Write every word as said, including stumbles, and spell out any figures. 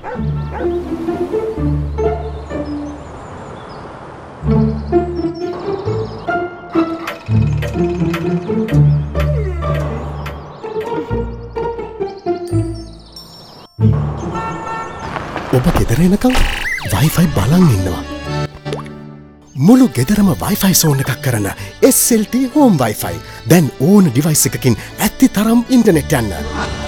ඔබ ගෙදර එනකම් වයිෆයි බලන් ඉන්නවා. මුළු ගෙදරම වයිෆයි සෝන් එකක් කරන S L T home wifi. දැන් ඕන ඩිවයිස් එකකින් ඇත්ති තරම් ඉන්ටර්නෙට් යන්න.